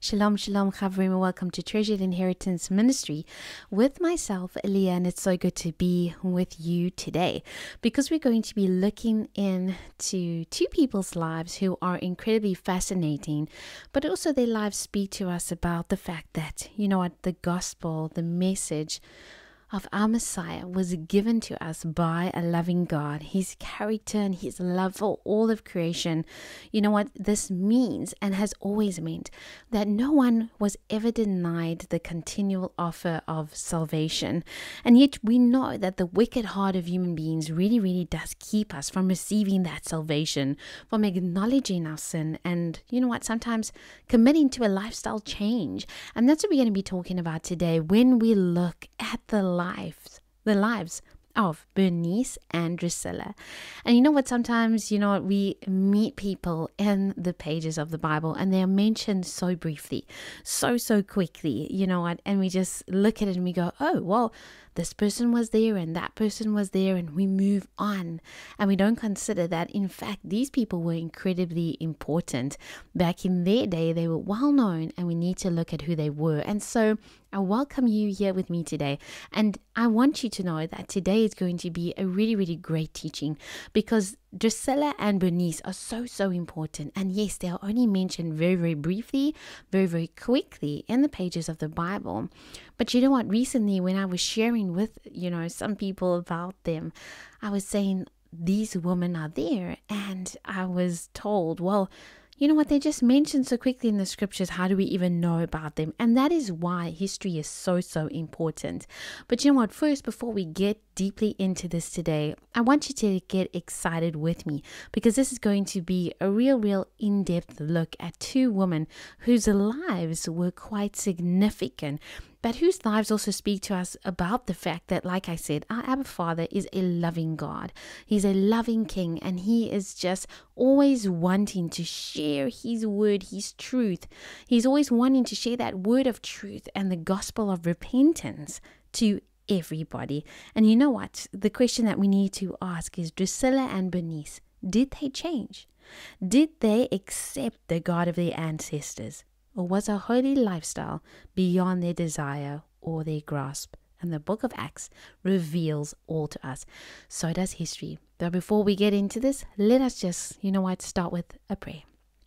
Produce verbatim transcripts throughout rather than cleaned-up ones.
Shalom, shalom, Chavrim, and welcome to Treasured Inheritance Ministry with myself, Leah, and it's so good to be with you today because we're going to be looking into two people's lives who are incredibly fascinating, but also their lives speak to us about the fact that, you know what, the gospel, the message of our Messiah was given to us by a loving God. His character and his love for all of creation. You know what this means and has always meant? That no one was ever denied the continual offer of salvation. And yet we know that the wicked heart of human beings really, really does keep us from receiving that salvation, from acknowledging our sin and, you know what, sometimes committing to a lifestyle change. And that's what we're going to be talking about today when we look at the lives, the lives of Bernice and Drusilla. And you know what, sometimes, you know, we meet people in the pages of the Bible and they are mentioned so briefly, so, so quickly, you know what, and we just look at it and we go, oh, well, this person was there and that person was there, and we move on. And we don't consider that, in fact, these people were incredibly important. Back in their day, they were well known, and we need to look at who they were. And so I welcome you here with me today. And I want you to know that today is going to be a really, really great teaching because Drusilla and Bernice are so, so important. And yes, they are only mentioned very, very briefly, very, very quickly in the pages of the Bible. But you know what? Recently, when I was sharing with, you know, some people about them, I was saying these women are there. And I was told, well, you know what, they just mentioned so quickly in the scriptures. How do we even know about them? And that is why history is so, so important. But you know what, first, before we get deeply into this today, I want you to get excited with me because this is going to be a real, real in-depth look at two women whose lives were quite significant, but whose lives also speak to us about the fact that, like I said, our Abba Father is a loving God. He's a loving King, and he is just always wanting to share his word, his truth. He's always wanting to share that word of truth and the gospel of repentance to everybody. And you know what? The question that we need to ask is, Drusilla and Bernice, did they change? Did they accept the God of their ancestors? Or was a holy lifestyle beyond their desire or their grasp? And the book of Acts reveals all to us. So does history. But before we get into this, let us just, you know what, start with a prayer.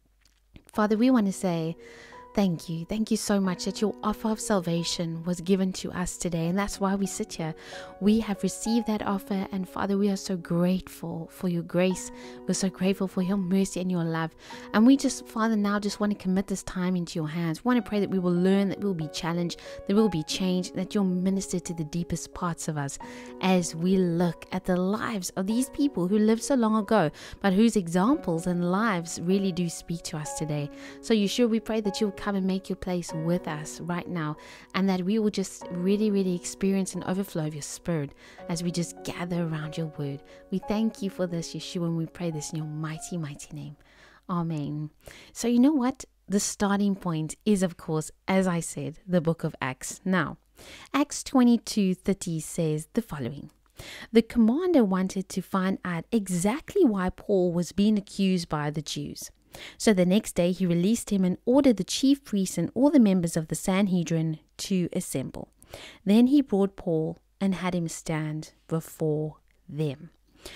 Father, we want to say thank you. Thank you so much that your offer of salvation was given to us today. And that's why we sit here. We have received that offer. And Father, we are so grateful for your grace. We're so grateful for your mercy and your love. And we just, Father, now just want to commit this time into your hands. We want to pray that we will learn, that we will be challenged, that we will be changed, that you'll minister to the deepest parts of us as we look at the lives of these people who lived so long ago, but whose examples and lives really do speak to us today. So Yeshua, we pray that you'll come and make your place with us right now, and that we will just really, really experience an overflow of your spirit as we just gather around your word. We thank you for this, Yeshua, and we pray this in your mighty, mighty name. Amen. So you know what? The starting point is, of course, as I said, the book of Acts. Now, Acts twenty-two thirty says the following. The commander wanted to find out exactly why Paul was being accused by the Jews. So the next day he released him and ordered the chief priests and all the members of the Sanhedrin to assemble. Then he brought Paul and had him stand before them.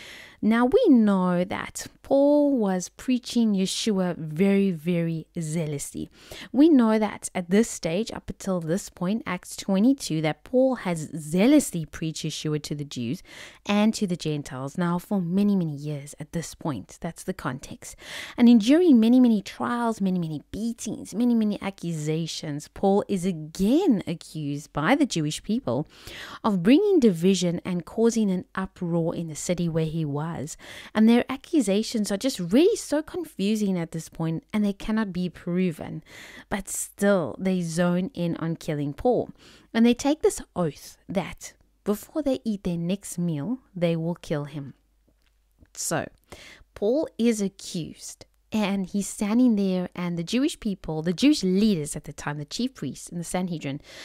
Now we know that Paul was preaching Yeshua very, very zealously. We know that at this stage, up until this point, Acts twenty-two, that Paul has zealously preached Yeshua to the Jews and to the Gentiles now for many, many years at this point. That's the context. And enduring many, many trials, many, many beatings, many, many accusations, Paul is again accused by the Jewish people of bringing division and causing an uproar in the city where he was. And their accusations are just really so confusing at this point, and they cannot be proven. But still, they zone in on killing Paul. And they take this oath that before they eat their next meal, they will kill him. So, Paul is accused. And he's standing there, and the Jewish people, the Jewish leaders at the time, the chief priests and the Sanhedrin,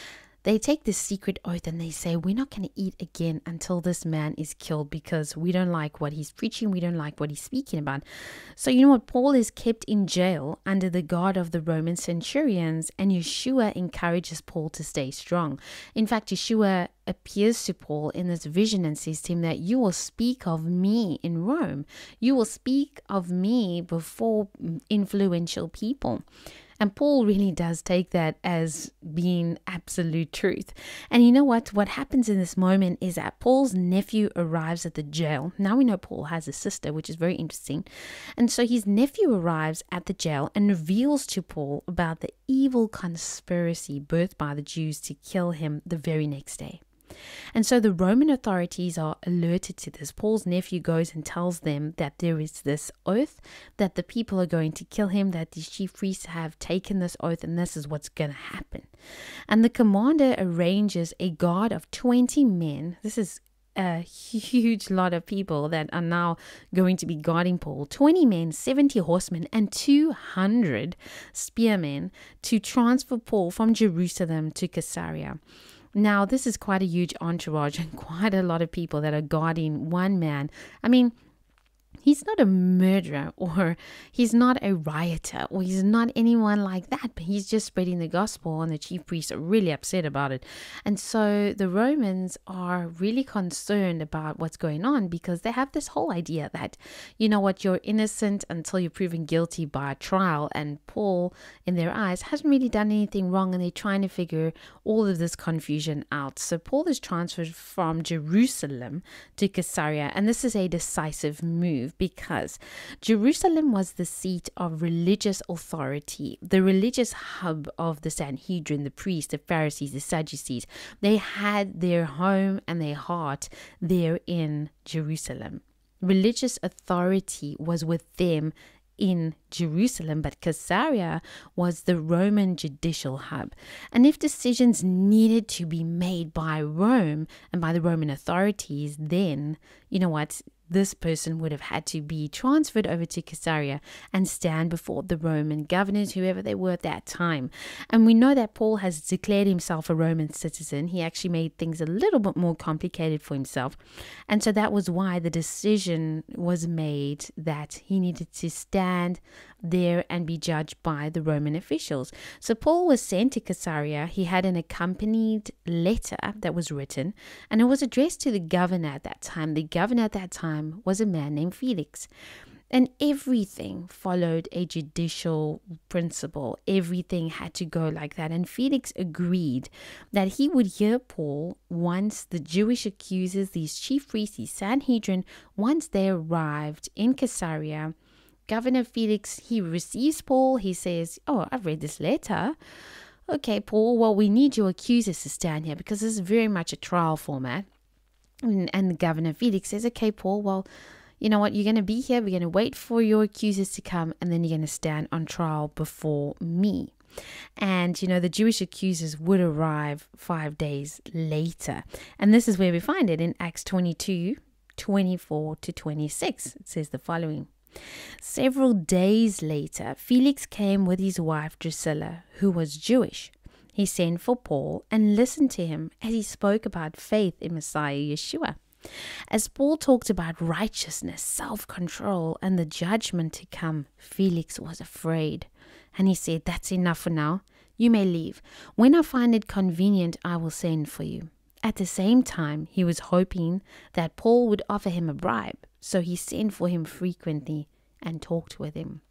they take this secret oath and they say, we're not going to eat again until this man is killed because we don't like what he's preaching. We don't like what he's speaking about. So you know what? Paul is kept in jail under the guard of the Roman centurions, and Yeshua encourages Paul to stay strong. In fact, Yeshua appears to Paul in this vision and says to him that you will speak of me in Rome. You will speak of me before influential people. And Paul really does take that as being absolute truth. And you know what? What happens in this moment is that Paul's nephew arrives at the jail. Now we know Paul has a sister, which is very interesting. And so his nephew arrives at the jail and reveals to Paul about the evil conspiracy birthed by the Jews to kill him the very next day. And so the Roman authorities are alerted to this. Paul's nephew goes and tells them that there is this oath, that the people are going to kill him, that the chief priests have taken this oath, and this is what's going to happen. And the commander arranges a guard of twenty men. This is a huge lot of people that are now going to be guarding Paul. twenty men, seventy horsemen, and two hundred spearmen to transfer Paul from Jerusalem to Caesarea. Now, this is quite a huge entourage and quite a lot of people that are guarding one man. I mean, he's not a murderer, or he's not a rioter, or he's not anyone like that, but he's just spreading the gospel, and the chief priests are really upset about it. And so the Romans are really concerned about what's going on, because they have this whole idea that, you know what, you're innocent until you're proven guilty by a trial. And Paul, in their eyes, hasn't really done anything wrong, and they're trying to figure all of this confusion out. So Paul is transferred from Jerusalem to Caesarea, and this is a decisive move, because Jerusalem was the seat of religious authority, the religious hub of the Sanhedrin, the priests, the Pharisees, the Sadducees. They had their home and their heart there in Jerusalem. Religious authority was with them in Jerusalem, but Caesarea was the Roman judicial hub. And if decisions needed to be made by Rome and by the Roman authorities, then, you know what, this person would have had to be transferred over to Caesarea and stand before the Roman governors, whoever they were at that time. And we know that Paul has declared himself a Roman citizen. He actually made things a little bit more complicated for himself. And so that was why the decision was made that he needed to stand there and be judged by the Roman officials. So Paul was sent to Caesarea. He had an accompanied letter that was written, and it was addressed to the governor at that time. The governor at that time was a man named Felix. And everything followed a judicial principle. Everything had to go like that. And Felix agreed that he would hear Paul once the Jewish accusers, these chief priests, the Sanhedrin, once they arrived in Caesarea. Governor Felix, he receives Paul. He says, oh, I've read this letter. Okay, Paul, well, we need your accusers to stand here because this is very much a trial format. And, and the Governor Felix says, okay, Paul, well, you know what? You're going to be here. We're going to wait for your accusers to come, and then you're going to stand on trial before me. And, you know, the Jewish accusers would arrive five days later. And this is where we find it in Acts twenty-two, twenty-four to twenty-six. It says the following. Several days later, Felix came with his wife Drusilla, who was Jewish. He sent for Paul and listened to him as he spoke about faith in Messiah Yeshua. As Paul talked about righteousness, self-control, and the judgment to come, Felix was afraid. And he said, that's enough for now. You may leave. When I find it convenient, I will send for you. At the same time, he was hoping that Paul would offer him a bribe. So he sent for him frequently and talked with him.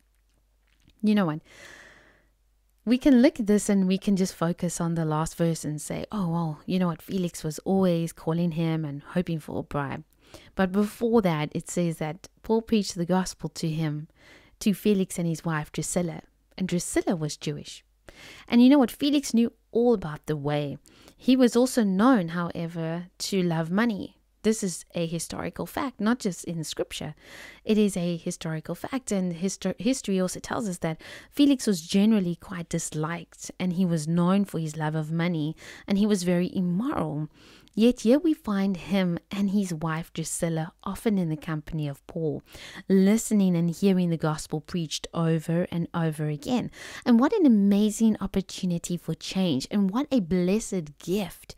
You know what? We can look at this and we can just focus on the last verse and say, oh, well, you know what? Felix was always calling him and hoping for a bribe. But before that, it says that Paul preached the gospel to him, to Felix and his wife Drusilla. And Drusilla was Jewish. And you know what? Felix knew all about the way. He was also known, however, to love money. This is a historical fact, not just in scripture. It is a historical fact, and histor- history also tells us that Felix was generally quite disliked, and he was known for his love of money, and he was very immoral. Yet here we find him and his wife Drusilla often in the company of Paul, listening and hearing the gospel preached over and over again. And what an amazing opportunity for change, and what a blessed gift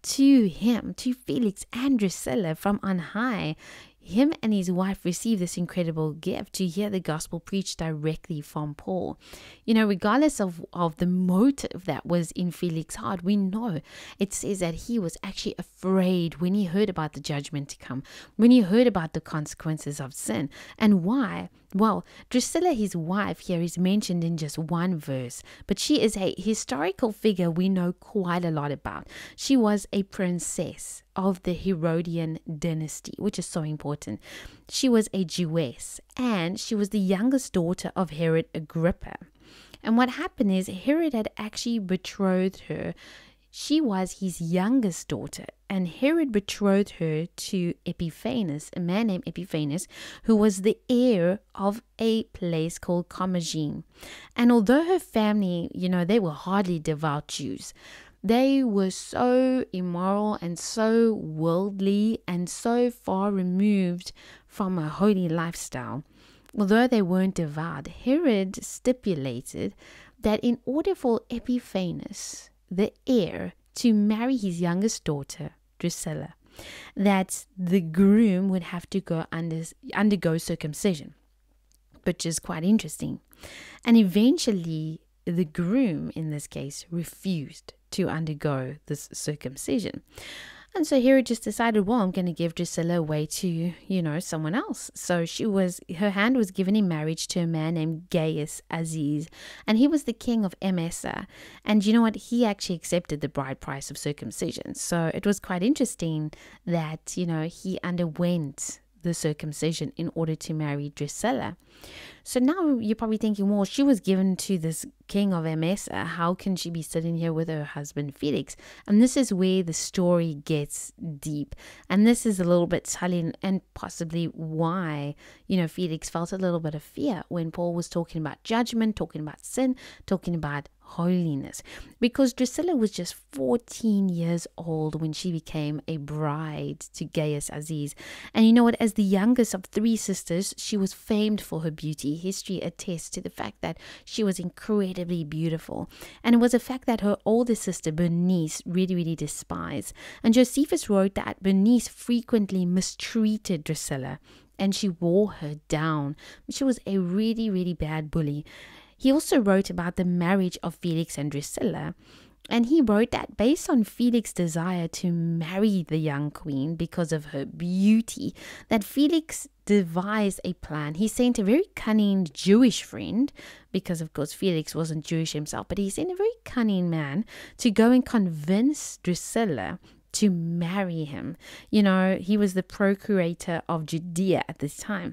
to him, to Felix and Drusilla from on high. Him and his wife received this incredible gift to hear the gospel preached directly from Paul. You know, regardless of, of the motive that was in Felix's heart, we know it says that he was actually afraid when he heard about the judgment to come, when he heard about the consequences of sin. And why? Well, Drusilla, his wife, here is mentioned in just one verse, but she is a historical figure we know quite a lot about. She was a princess of the Herodian dynasty, which is so important. She was a Jewess, and she was the youngest daughter of Herod Agrippa. And what happened is Herod had actually betrothed her. She was his youngest daughter, and Herod betrothed her to Epiphanes, a man named Epiphanes, who was the heir of a place called Commagene. And although her family, you know, they were hardly devout Jews, they were so immoral and so worldly and so far removed from a holy lifestyle. Although they weren't devout, Herod stipulated that in order for Epiphanes, the heir, to marry his youngest daughter, Drusilla, that the groom would have to go under, undergo circumcision, which is quite interesting. And eventually, the groom, in this case, refused to undergo this circumcision. And so Herod just decided, well, I'm going to give Drusilla away to, you know, someone else. So she was, her hand was given in marriage to a man named Gaius Aziz, and he was the king of Emesa. And you know what? He actually accepted the bride price of circumcision. So it was quite interesting that, you know, he underwent the circumcision in order to marry Drusilla. So now you're probably thinking, well, she was given to this king of Emesa. How can she be sitting here with her husband Felix? And this is where the story gets deep. And this is a little bit telling, and possibly why, you know, Felix felt a little bit of fear when Paul was talking about judgment, talking about sin, talking about holiness, because Drusilla was just fourteen years old when she became a bride to Gaius Aziz. And you know what? As the youngest of three sisters, she was famed for her beauty. History attests to the fact that she was incredibly beautiful. And it was a fact that her older sister, Bernice, really, really despised. And Josephus wrote that Bernice frequently mistreated Drusilla and she wore her down. She was a really, really bad bully. He also wrote about the marriage of Felix and Drusilla, and he wrote that based on Felix's desire to marry the young queen because of her beauty, that Felix devised a plan. He sent a very cunning Jewish friend, because of course Felix wasn't Jewish himself, but he sent a very cunning man to go and convince Drusilla to marry him. You know, he was the procurator of Judea at this time.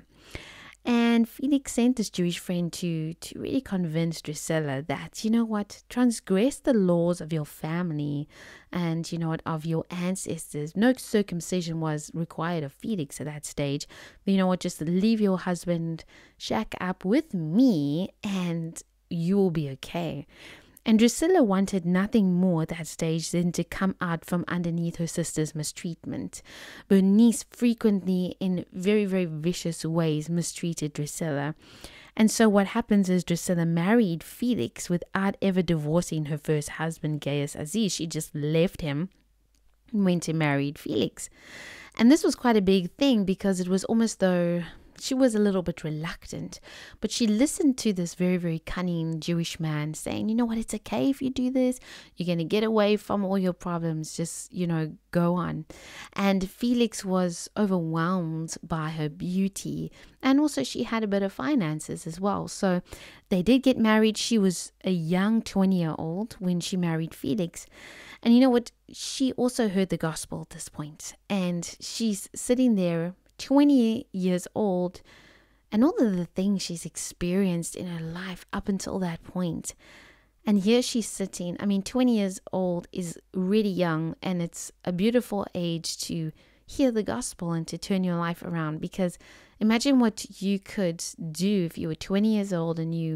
And Felix sent this Jewish friend to, to really convince Drusilla that, you know what, transgress the laws of your family and, you know what, of your ancestors. No circumcision was required of Felix at that stage. But you know what, just leave your husband, shack up with me, and you will be okay. And Drusilla wanted nothing more at that stage than to come out from underneath her sister's mistreatment. Bernice frequently, in very, very vicious ways, mistreated Drusilla. And so what happens is Drusilla married Felix without ever divorcing her first husband, Gaius Aziz. She just left him and went and married Felix. And this was quite a big thing because it was almost though she was a little bit reluctant, but she listened to this very, very cunning Jewish man saying, you know what, it's okay if you do this. You're going to get away from all your problems. Just, you know, go on. And Felix was overwhelmed by her beauty. And also she had a bit of finances as well. So they did get married. She was a young twenty-year-old when she married Felix. And you know what? She also heard the gospel at this point. And she's sitting there twenty years old, and all of the things she's experienced in her life up until that point. And here she's sitting. I mean, twenty years old is really young, and it's a beautiful age to hear the gospel and to turn your life around. Because imagine what you could do if you were twenty years old and you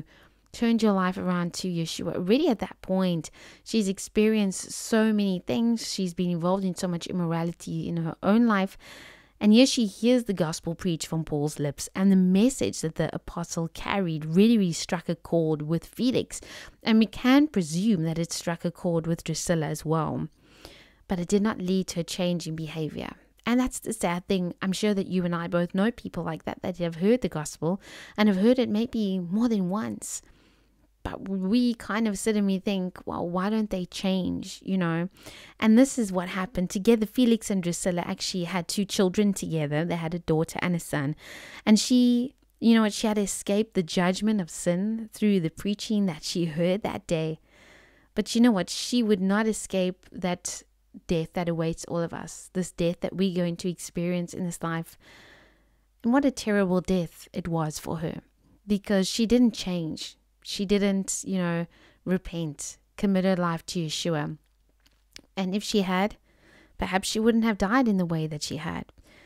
turned your life around to Yeshua. Already at that point, she's experienced so many things. She's been involved in so much immorality in her own life. And here she hears the gospel preached from Paul's lips, and the message that the apostle carried really, really struck a chord with Felix. And we can presume that it struck a chord with Drusilla as well. But it did not lead to a change in behavior. And that's the sad thing. I'm sure that you and I both know people like that, that have heard the gospel and have heard it maybe more than once. But we kind of sit and we think, well, why don't they change, you know? And this is what happened. Together, Felix and Drusilla actually had two children together. They had a daughter and a son. And she, you know what, she had escaped the judgment of sin through the preaching that she heard that day. But you know what? She would not escape that death that awaits all of us, this death that we're going to experience in this life. And what a terrible death it was for her, because she didn't change. She didn't, you know, repent, commit her life to Yeshua. And if she had, perhaps she wouldn't have died in the way that she had.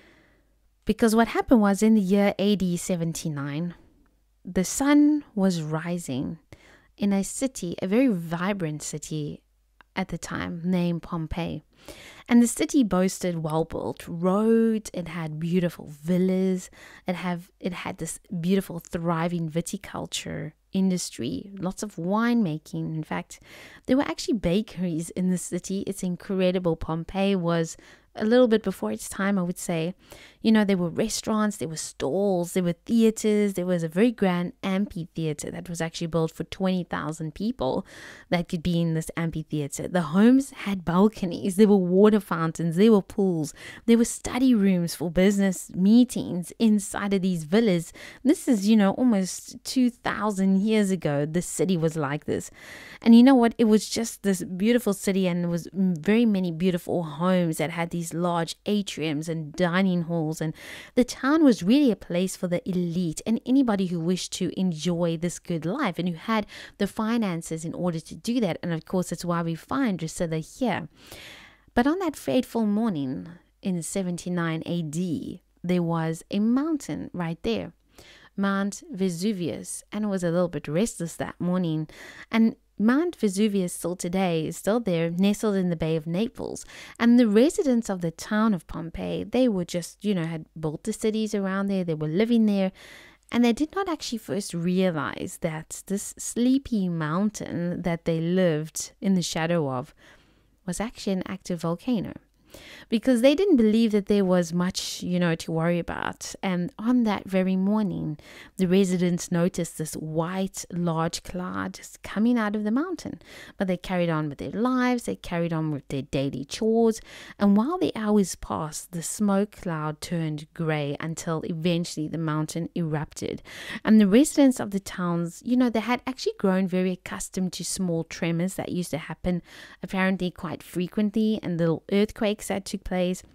Because what happened was, in the year A D seventy-nine, the sun was rising in a city, a very vibrant city at the time, named Pompeii. And the city boasted well-built roads. It had beautiful villas. It have it had this beautiful, thriving viticulture industry, lots of winemaking. In fact, there were actually bakeries in the city. It's incredible. Pompeii was a little bit before its time, I would say. You know, there were restaurants, there were stalls, there were theaters. There was a very grand amphitheater that was actually built for twenty thousand people that could be in this amphitheater. The homes had balconies, there were water fountains, there were pools, there were study rooms for business meetings inside of these villas. This is, you know, almost two thousand years ago. The city was like this. And you know what? It was just this beautiful city, and there was very many beautiful homes that had these large atriums and dining halls. And the town was really a place for the elite and anybody who wished to enjoy this good life and who had the finances in order to do that. And of course, that's why we find Drusilla here. But on that fateful morning in seventy-nine A D, there was a mountain right there, Mount Vesuvius, and it was a little bit restless that morning. And Mount Vesuvius still today is still there, nestled in the Bay of Naples. And the residents of the town of Pompeii, they were just, you know, had built the cities around there. They were living there. And they did not actually first realize that this sleepy mountain that they lived in the shadow of was actually an active volcano. Because they didn't believe that there was much, you know, to worry about. And on that very morning, the residents noticed this white, large cloud just coming out of the mountain. But they carried on with their lives. They carried on with their daily chores. And while the hours passed, the smoke cloud turned gray until eventually the mountain erupted. And the residents of the towns, you know, they had actually grown very accustomed to small tremors that used to happen apparently quite frequently, and little earthquakes that took place.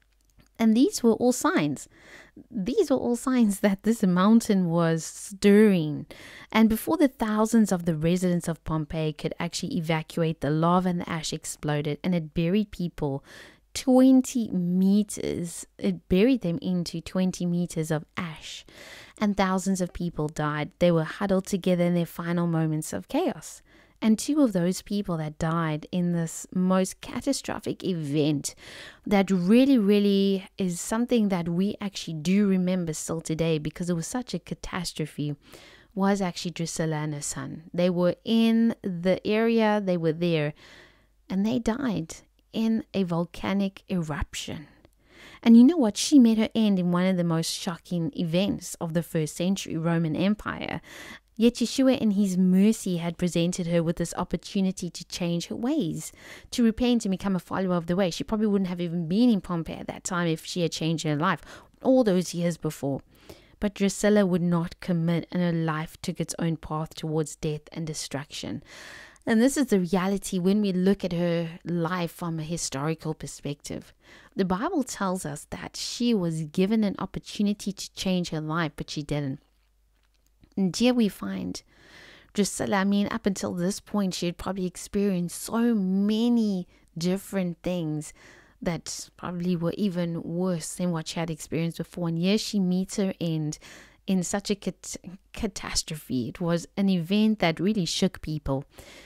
And these were all signs. These were all signs that this mountain was stirring. And before the thousands of the residents of Pompeii could actually evacuate, the lava and the ash exploded, and it buried people twenty meters. It buried them into twenty meters of ash. And thousands of people died. They were huddled together in their final moments of chaos. And two of those people that died in this most catastrophic event that really, really is something that we actually do remember still today, because it was such a catastrophe, was actually Drusilla and her son. They were in the area, they were there, and they died in a volcanic eruption. And you know what? She met her end in one of the most shocking events of the first century Roman Empire. Yet Yeshua in his mercy had presented her with this opportunity to change her ways, to repent and become a follower of the way. She probably wouldn't have even been in Pompeii at that time if she had changed her life all those years before. But Drusilla would not commit, and her life took its own path towards death and destruction. And this is the reality when we look at her life from a historical perspective. The Bible tells us that she was given an opportunity to change her life, but she didn't. And here we find Drusilla, I mean, up until this point, she had probably experienced so many different things that probably were even worse than what she had experienced before. And here she meets her end in such a cat- catastrophe. It was an event that really shook people.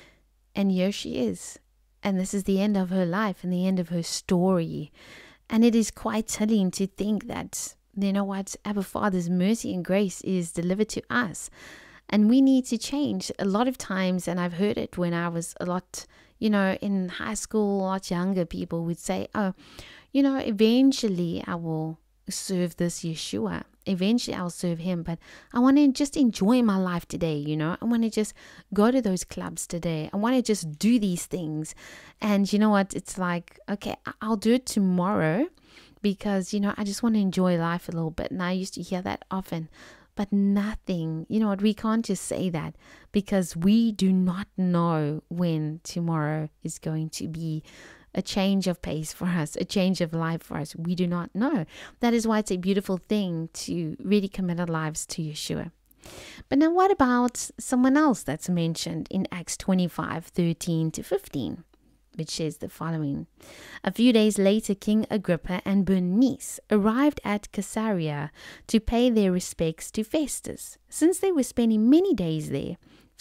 And here she is. And this is the end of her life and the end of her story. And it is quite telling to think that, you know what, our Father's mercy and grace is delivered to us. And we need to change a lot of times. And I've heard it when I was a lot, you know, in high school, a lot younger people would say, oh, you know, eventually I will serve this Yeshua. Eventually I'll serve him, but I want to just enjoy my life today, you know. I want to just go to those clubs today. I want to just do these things. And you know what? It's like, okay, I'll do it tomorrow because, you know, I just want to enjoy life a little bit. And I used to hear that often, but nothing, you know what? We can't just say that because we do not know when tomorrow is going to be a change of pace for us, a change of life for us. We do not know. That is why it's a beautiful thing to really commit our lives to Yeshua. But now what about someone else that's mentioned in Acts twenty-five, thirteen to fifteen, which says the following. A few days later, King Agrippa and Bernice arrived at Caesarea to pay their respects to Festus. Since they were spending many days there,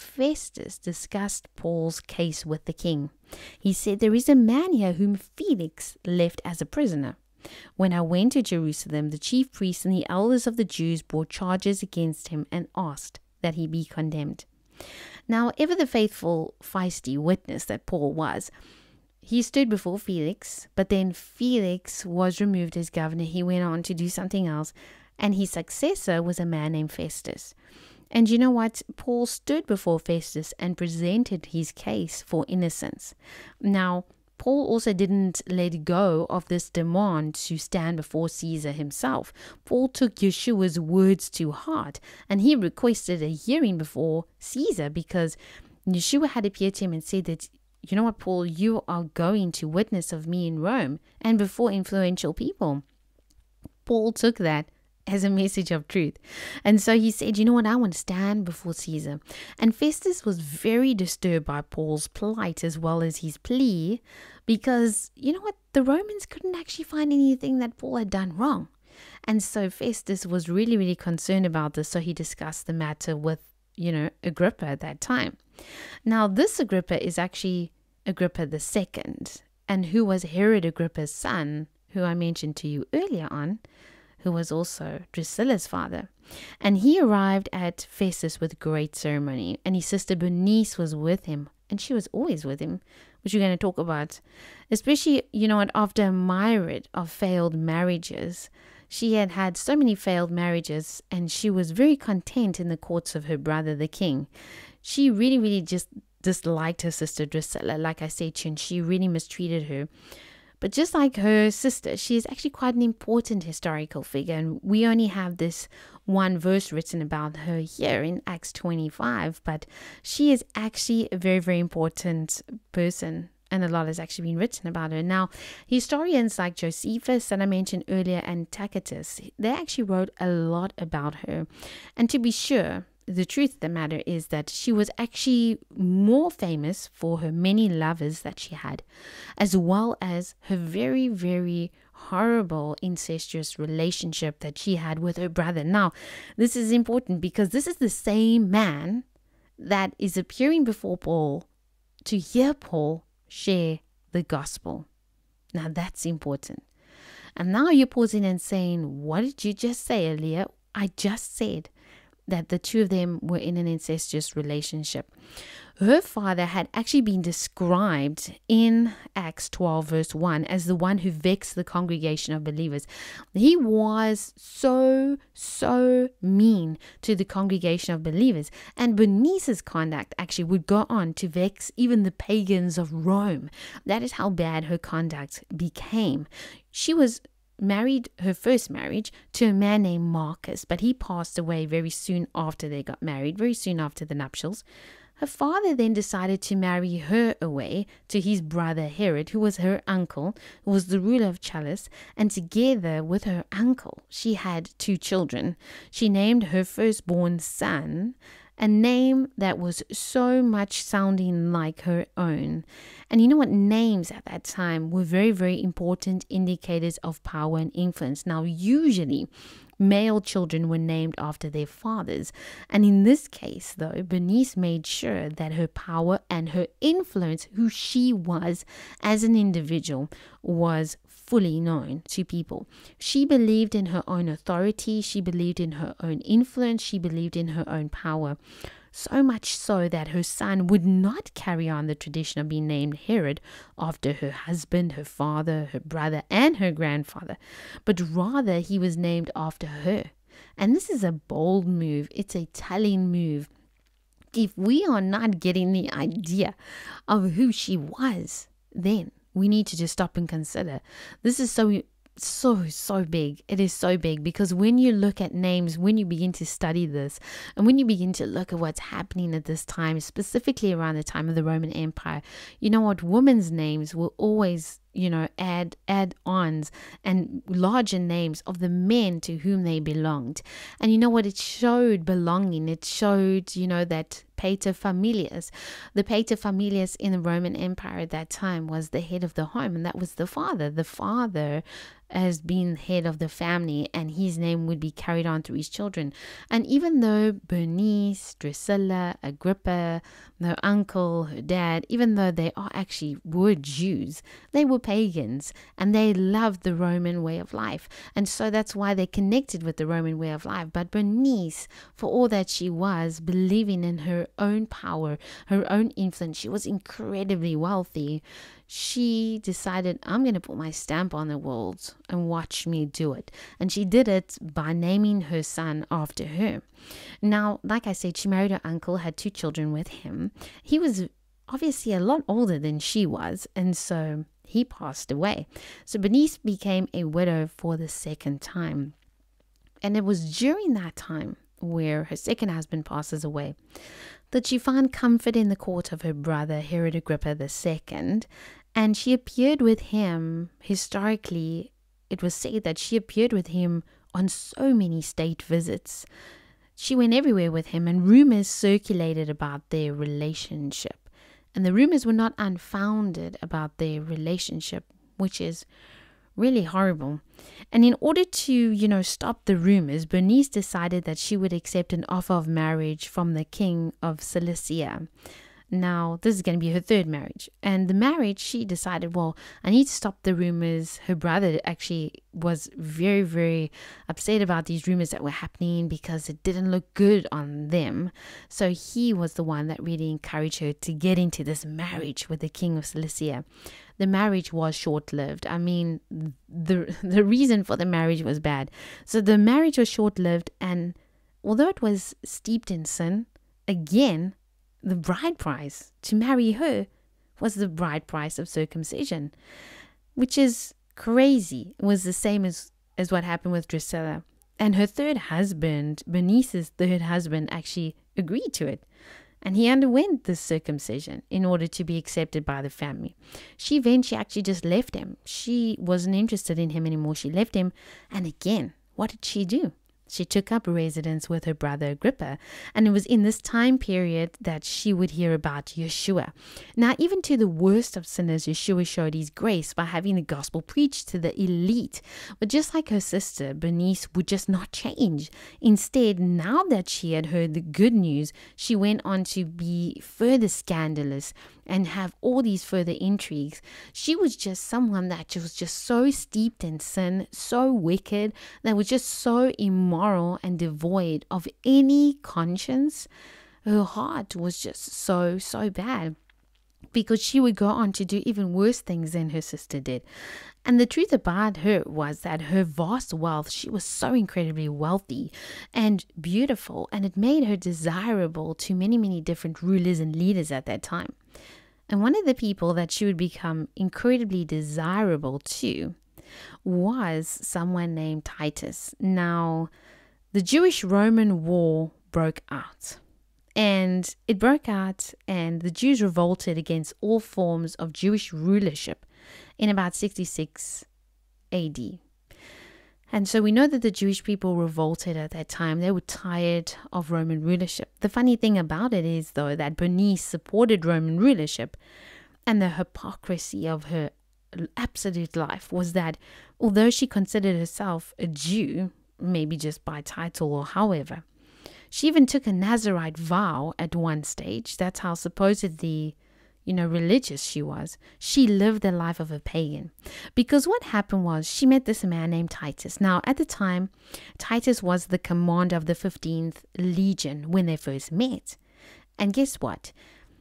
Festus discussed Paul's case with the king. He said, there is a man here whom Felix left as a prisoner. When I went to Jerusalem, the chief priests and the elders of the Jews brought charges against him and asked that he be condemned. Now, ever the faithful, feisty witness that Paul was, he stood before Felix, but then Felix was removed as governor. He went on to do something else, and his successor was a man named Festus. And you know what? Paul stood before Festus and presented his case for innocence. Now, Paul also didn't let go of this demand to stand before Caesar himself. Paul took Yeshua's words to heart, and he requested a hearing before Caesar because Yeshua had appeared to him and said that, you know what, Paul, you are going to witness of me in Rome and before influential people. Paul took that as a message of truth. And so he said, you know what, I want to stand before Caesar. And Festus was very disturbed by Paul's plight as well as his plea because, you know what, the Romans couldn't actually find anything that Paul had done wrong. And so Festus was really, really concerned about this. So he discussed the matter with, you know, Agrippa at that time. Now, this Agrippa is actually Agrippa the second, and who was Herod Agrippa's son, who I mentioned to you earlier on, who was also Drusilla's father. And he arrived at Festus with great ceremony, and his sister Bernice was with him, and she was always with him, which we're going to talk about. Especially, you know what, after a myriad of failed marriages, she had had so many failed marriages, and she was very content in the courts of her brother, the king. She really, really just disliked her sister Drusilla, like I said, and she really mistreated her. But just like her sister, she is actually quite an important historical figure. And we only have this one verse written about her here in Acts twenty-five. But she is actually a very, very important person. And a lot has actually been written about her. Now, historians like Josephus that I mentioned earlier and Tacitus, they actually wrote a lot about her. And to be sure, the truth of the matter is that she was actually more famous for her many lovers that she had, as well as her very, very horrible incestuous relationship that she had with her brother. Now, this is important because this is the same man that is appearing before Paul to hear Paul share the gospel. Now, that's important. And now you're pausing and saying, what did you just say, Aaliyah? I just said that the two of them were in an incestuous relationship. Her father had actually been described in Acts twelve verse one as the one who vexed the congregation of believers. He was so, so mean to the congregation of believers. And Bernice's conduct actually would go on to vex even the pagans of Rome. That is how bad her conduct became. She was married her first marriage to a man named Marcus, but he passed away very soon after they got married, very soon after the nuptials. Her father then decided to marry her away to his brother Herod, who was her uncle, who was the ruler of Challis, and together with her uncle, she had two children. She named her firstborn son a name that was so much sounding like her own. And you know what? Names at that time were very, very important indicators of power and influence. Now, usually Male children were named after their fathers. And in this case, though, Bernice made sure that her power and her influence, who she was as an individual, was fully known to people. She believed in her own authority. She believed in her own influence. She believed in her own power. So much so that her son would not carry on the tradition of being named Herod after her husband, her father, her brother, and her grandfather, but rather he was named after her. And this is a bold move. It's a telling move. If we are not getting the idea of who she was, then we need to just stop and consider. This is so so so big. It is so big, because when you look at names, when you begin to study this, and when you begin to look at what's happening at this time, specifically around the time of the Roman Empire, you know what, women's names will always, you know, add add ons and larger names of the men to whom they belonged. And you know what, it showed belonging. It showed, you know, that pater familias. The pater familias in the Roman Empire at that time was the head of the home, and that was the father. The father as being head of the family, and his name would be carried on through his children. And even though Bernice, Drusilla, Agrippa, her uncle, her dad, even though they are actually were Jews, they were pagans, and they loved the Roman way of life. And so that's why they connected with the Roman way of life. But Bernice, for all that she was, believing in her own power, her own influence, she was incredibly wealthy. She decided, I'm going to put my stamp on the world and watch me do it. And she did it by naming her son after her. Now, like I said, she married her uncle, had two children with him. He was obviously a lot older than she was, and so he passed away. So Bernice became a widow for the second time. And it was during that time, where her second husband passes away, that she found comfort in the court of her brother Herod Agrippa the Second, and she appeared with him. Historically, it was said that she appeared with him on so many state visits. She went everywhere with him, and rumors circulated about their relationship. And the rumors were not unfounded about their relationship, which is really horrible. And in order to, you know, stop the rumors, Bernice decided that she would accept an offer of marriage from the king of Cilicia. Now, this is going to be her third marriage. And the marriage, she decided, well, I need to stop the rumors. Her brother actually was very, very upset about these rumors that were happening because it didn't look good on them. So he was the one that really encouraged her to get into this marriage with the king of Cilicia. The marriage was short-lived. I mean, the the reason for the marriage was bad. So the marriage was short-lived, and although it was steeped in sin, again, the bride price to marry her was the bride price of circumcision, which is crazy. It was the same as, as what happened with Drusilla. And her third husband, Bernice's third husband, actually agreed to it. And he underwent this circumcision in order to be accepted by the family. She eventually actually just left him. She wasn't interested in him anymore. She left him. And again, what did she do? She took up residence with her brother Agrippa, and it was in this time period that she would hear about Yeshua. Now, even to the worst of sinners, Yeshua showed his grace by having the gospel preached to the elite. But just like her sister, Bernice would just not change. Instead, now that she had heard the good news, she went on to be further scandalous and have all these further intrigues. She was just someone that was just so steeped in sin, so wicked, that was just so immoral and devoid of any conscience. Her heart was just so, so bad, because she would go on to do even worse things than her sister did. And the truth about her was that her vast wealth, she was so incredibly wealthy and beautiful, and it made her desirable to many, many different rulers and leaders at that time. And one of the people that she would become incredibly desirable to was someone named Titus. Now, the Jewish-Roman War broke out. And it broke out, and the Jews revolted against all forms of Jewish rulership in about sixty-six A D. And so we know that the Jewish people revolted at that time. They were tired of Roman rulership. The funny thing about it is, though, that Bernice supported Roman rulership, and the hypocrisy of her absolute life was that although she considered herself a Jew, maybe just by title or however. She even took a Nazarite vow at one stage. That's how supposedly, you know, religious she was. She lived the life of a pagan. Because what happened was she met this man named Titus. Now, at the time, Titus was the commander of the fifteenth Legion when they first met. And guess what?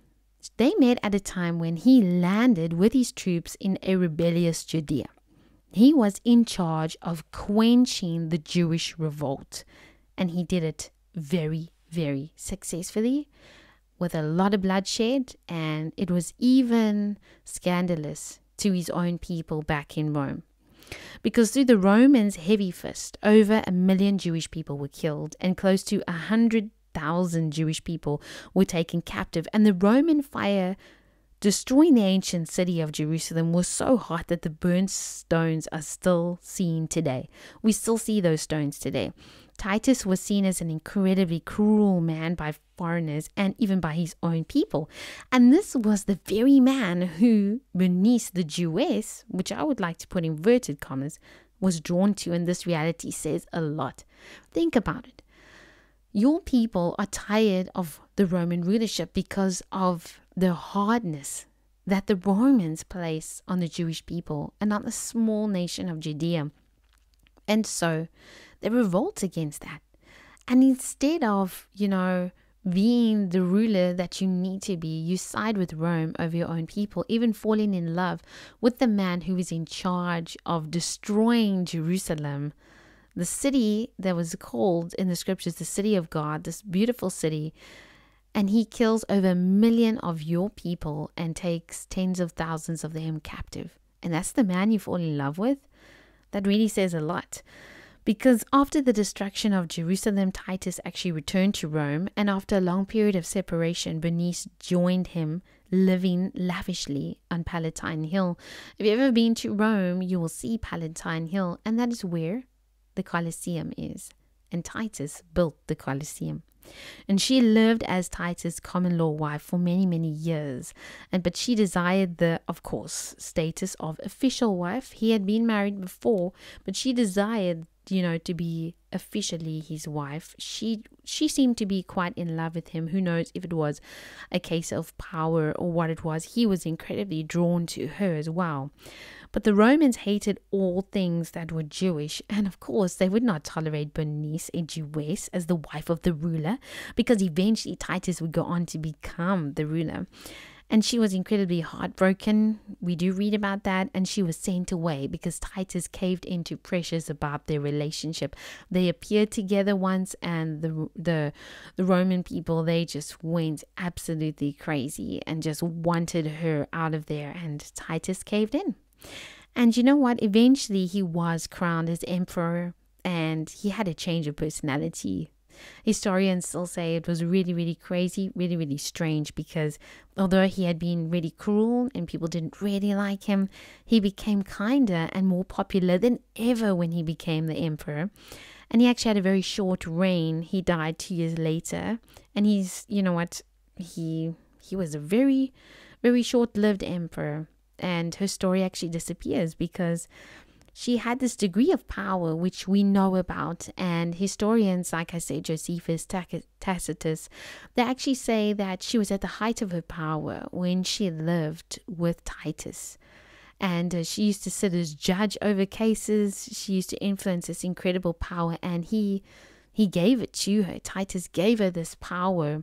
They met at a time when he landed with his troops in a rebellious Judea. He was in charge of quenching the Jewish revolt. And he did it very, very successfully, with a lot of bloodshed, and it was even scandalous to his own people back in Rome. Because through the Romans' heavy fist, over a million Jewish people were killed, and close to a hundred thousand Jewish people were taken captive. And the Roman fire destroying the ancient city of Jerusalem was so hot that the burnt stones are still seen today. We still see those stones today. Titus was seen as an incredibly cruel man by foreigners and even by his own people. And this was the very man who Bernice, the Jewess, which I would like to put inverted commas, was drawn to. And this reality says a lot. Think about it. Your people are tired of the Roman rulership because of the hardness that the Romans place on the Jewish people and on the small nation of Judea. And so they revolt against that. And instead of, you know, being the ruler that you need to be, you side with Rome over your own people, even falling in love with the man who is in charge of destroying Jerusalem, the city that was called in the scriptures the city of God, this beautiful city. And he kills over a million of your people and takes tens of thousands of them captive. And that's the man you fall in love with? That really says a lot. Because after the destruction of Jerusalem, Titus actually returned to Rome. And after a long period of separation, Bernice joined him, living lavishly on Palatine Hill. If you've ever been to Rome, you will see Palatine Hill. And that is where the Colosseum is. And Titus built the Colosseum. And she lived as Titus' common law wife for many, many years. And but she desired the, of course, status of official wife. He had been married before, but she desired, you know, to be officially his wife. She she seemed to be quite in love with him. Who knows if it was a case of power or what it was. He was incredibly drawn to her as well. But the Romans hated all things that were Jewish. And of course, they would not tolerate Bernice, a Jewess, as the wife of the ruler, because eventually Titus would go on to become the ruler. And she was incredibly heartbroken. We do read about that. And she was sent away because Titus caved into pressures about their relationship. They appeared together once, and the, the, the Roman people, they just went absolutely crazy and just wanted her out of there. And Titus caved in. And you know what? Eventually he was crowned as emperor, and he had a change of personality. Historians still say it was really, really crazy, really, really strange, because although he had been really cruel and people didn't really like him, he became kinder and more popular than ever when he became the emperor. And he actually had a very short reign. He died two years later. And he's, you know what, he he was a very, very short-lived emperor. And her story actually disappears because she had this degree of power which we know about. And historians, like I say, Josephus, Tacitus, they actually say that she was at the height of her power when she lived with Titus. And uh, she used to sit as judge over cases. She used to influence this incredible power. And he, he gave it to her. Titus gave her this power.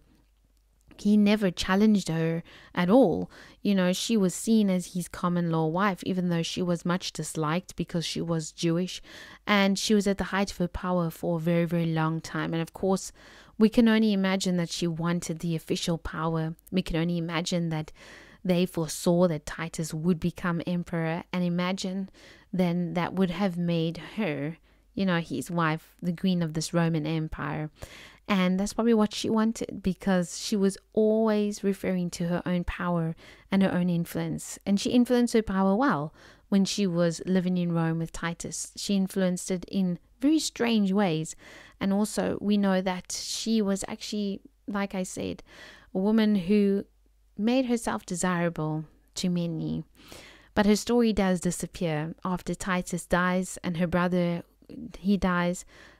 He never challenged her at all. You know, she was seen as his common law wife, even though she was much disliked because she was Jewish. And she was at the height of her power for a very, very long time. And of course, we can only imagine that she wanted the official power. We can only imagine that they foresaw that Titus would become emperor. And imagine then that would have made her, you know, his wife, the queen of this Roman Empire. And that's probably what she wanted, because she was always referring to her own power and her own influence. And she influenced her power well when she was living in Rome with Titus. She influenced it in very strange ways. And also we know that she was actually, like I said, a woman who made herself desirable to many. But her story does disappear after Titus dies and her brother, he dies.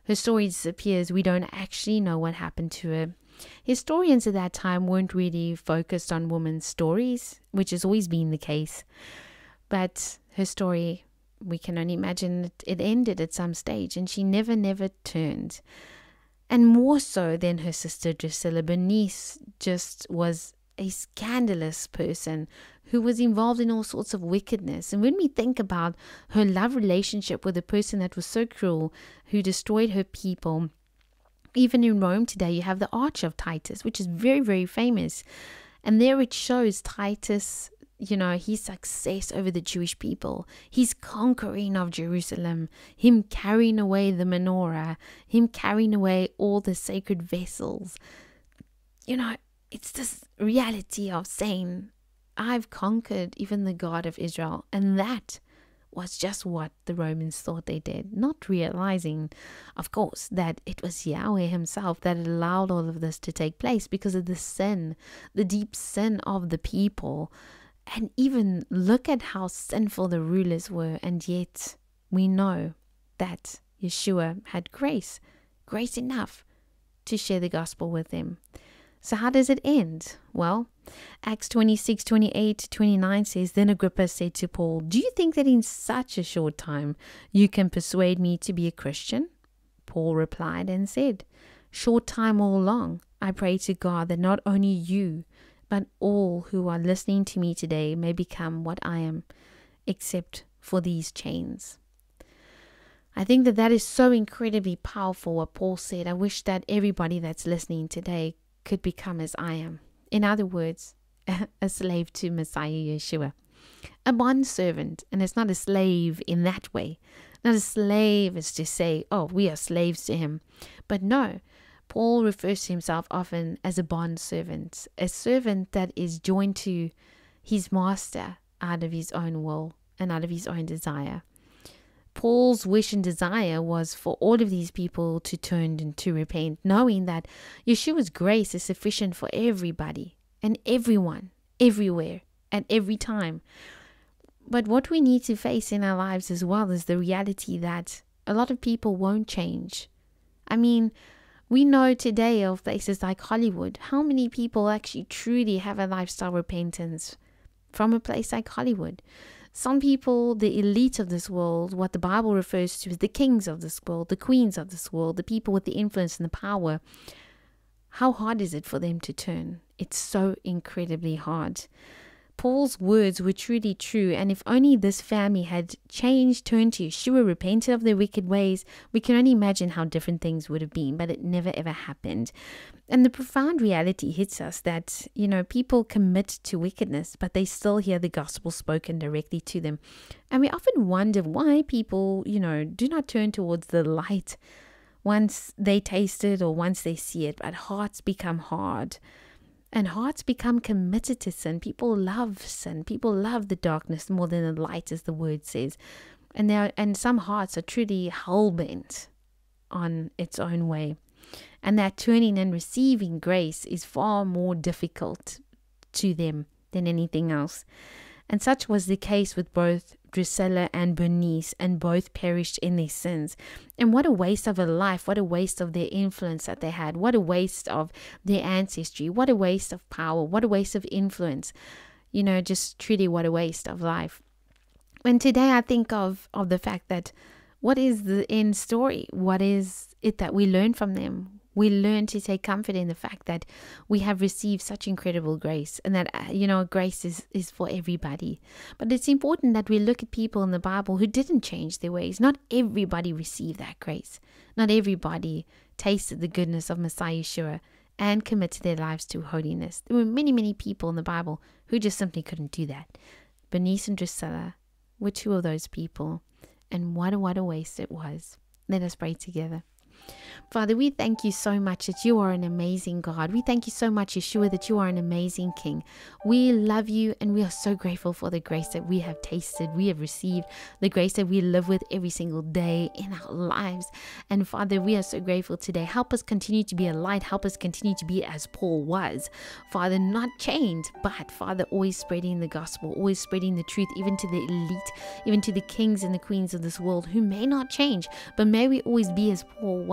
Her story disappears. We don't actually know what happened to her. Historians at that time weren't really focused on women's stories, which has always been the case. But her story, we can only imagine it, it ended at some stage, and she never, never turned. And more so than her sister Drusilla, Bernice just was a scandalous person who was involved in all sorts of wickedness. And when we think about her love relationship with a person that was so cruel, who destroyed her people, even in Rome today, you have the Arch of Titus, which is very, very famous. And there it shows Titus, you know, his success over the Jewish people, his conquering of Jerusalem, him carrying away the menorah, him carrying away all the sacred vessels. You know, it's this reality of saying, I've conquered even the God of Israel. And that was just what the Romans thought they did, not realizing, of course, that it was Yahweh himself that allowed all of this to take place because of the sin, the deep sin of the people. And even look at how sinful the rulers were, and yet we know that Yeshua had grace, grace enough to share the gospel with them. So how does it end? Well, Acts twenty-six, twenty-eight, twenty-nine says, Then Agrippa said to Paul, Do you think that in such a short time you can persuade me to be a Christian? Paul replied and said, Short time or long, I pray to God that not only you, but all who are listening to me today may become what I am, except for these chains. I think that that is so incredibly powerful what Paul said. I wish that everybody that's listening today could become as I am. In other words, a slave to Messiah Yeshua. A bondservant, and it's not a slave in that way. Not a slave is to say, oh, we are slaves to him. But no, Paul refers to himself often as a bondservant, a servant that is joined to his master out of his own will and out of his own desire. Paul's wish and desire was for all of these people to turn and to repent, knowing that Yeshua's grace is sufficient for everybody and everyone, everywhere, at every time. But what we need to face in our lives as well is the reality that a lot of people won't change. I mean, we know today of places like Hollywood, how many people actually truly have a lifestyle repentance from a place like Hollywood. Some people, the elite of this world, what the Bible refers to as the kings of this world, the queens of this world, the people with the influence and the power, how hard is it for them to turn? It's so incredibly hard. Paul's words were truly true, and if only this family had changed, turned to Yeshua, repented of their wicked ways, we can only imagine how different things would have been, but it never ever happened. And the profound reality hits us that, you know, people commit to wickedness, but they still hear the gospel spoken directly to them. And we often wonder why people, you know, do not turn towards the light once they taste it or once they see it, but hearts become hard. And hearts become committed to sin. People love sin. People love the darkness more than the light, as the word says. And there, and some hearts are truly hell-bent on its own way. And that turning and receiving grace is far more difficult to them than anything else. And such was the case with both Drusilla and Bernice, and both perished in their sins. And what a waste of a life, what a waste of their influence that they had, what a waste of their ancestry, what a waste of power, what a waste of influence. You know, just truly what a waste of life. And today I think of, of the fact that what is the end story? What is it that we learn from them? We learn to take comfort in the fact that we have received such incredible grace, and that, you know, grace is, is for everybody. But it's important that we look at people in the Bible who didn't change their ways. Not everybody received that grace. Not everybody tasted the goodness of Messiah Yeshua and committed their lives to holiness. There were many, many people in the Bible who just simply couldn't do that. Bernice and Drusilla were two of those people. And what a, what a waste it was. Let us pray together. Father, we thank you so much that you are an amazing God. We thank you so much, Yeshua, that you are an amazing King. We love you, and we are so grateful for the grace that we have tasted, we have received, the grace that we live with every single day in our lives. And Father, we are so grateful today. Help us continue to be a light. Help us continue to be as Paul was. Father, not chained, but Father, always spreading the gospel, always spreading the truth, even to the elite, even to the kings and the queens of this world who may not change, but may we always be as Paul was.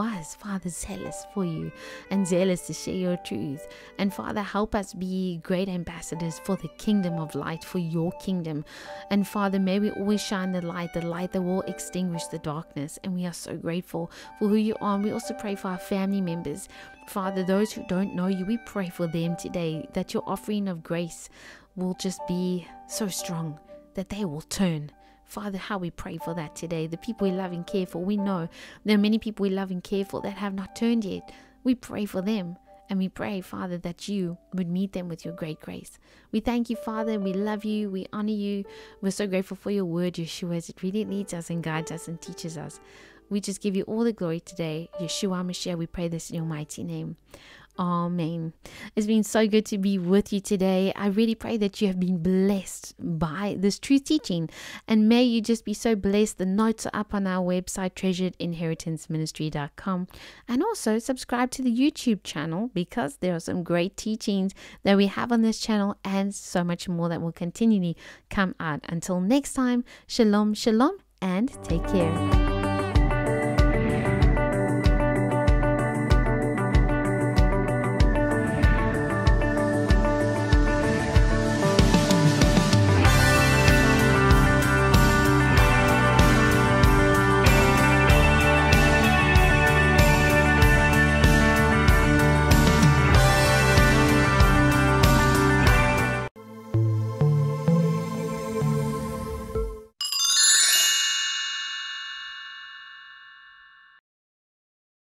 was, Father, zealous for you and zealous to share your truth. And Father, help us be great ambassadors for the kingdom of light, for your kingdom. And Father, may we always shine the light, the light that will extinguish the darkness. And we are so grateful for who you are. And we also pray for our family members. Father, those who don't know you, we pray for them today, that your offering of grace will just be so strong that they will turn. Father, how we pray for that today. The people we love and care for, we know there are many people we love and care for that have not turned yet. We pray for them. And we pray, Father, that you would meet them with your great grace. We thank you, Father. We love you. We honor you. We're so grateful for your word, Yeshua, as it really leads us and guides us and teaches us. We just give you all the glory today. Yeshua Mashiach, we pray this in your mighty name. Amen. It's been so good to be with you today. I really pray that you have been blessed by this truth teaching. And may you just be so blessed. The notes are up on our website, treasured inheritance ministry dot com. And also subscribe to the YouTube channel, because there are some great teachings that we have on this channel and so much more that will continually come out. Until next time, shalom, shalom, and take care.